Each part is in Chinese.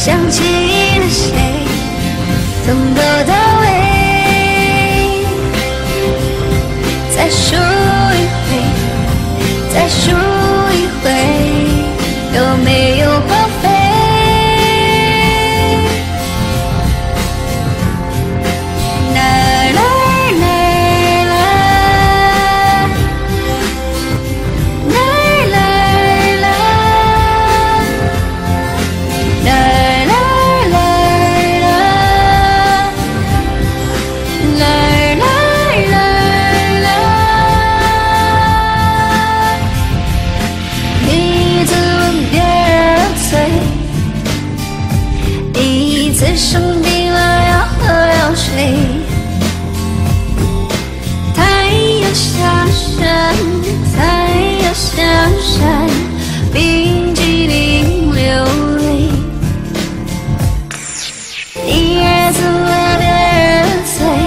想起了谁，从头到尾，再数一回，再数一回，有没有荒废？生病了要喝药水，太阳下山，太阳下山，冰激凌流泪。第二次我别人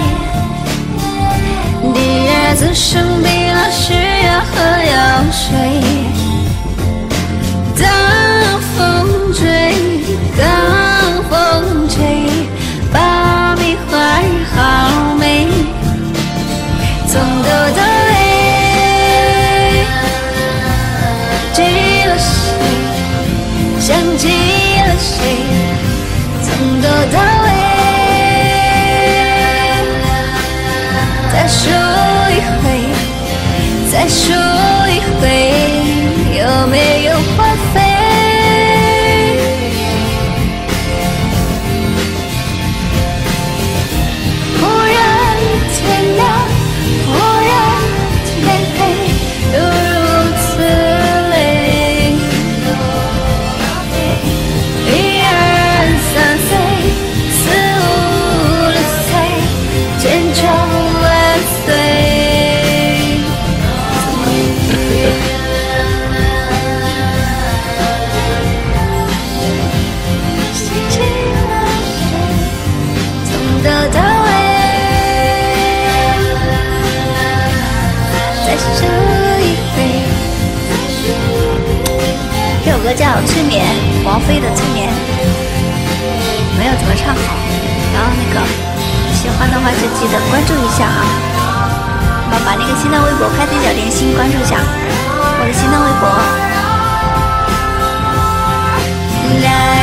醉，第二次生病了需要喝药水。当风吹，当风吹，把笔画好美，从头到尾，记了谁，想起了谁，从头到尾，再数一回，再数一回，有没有荒废？这首歌叫《催眠》，王菲的《催眠》，没有怎么唱好。然后那个喜欢的话就记得关注一下啊，然后把那个新浪微博开启小点心关注一下我的新浪微博。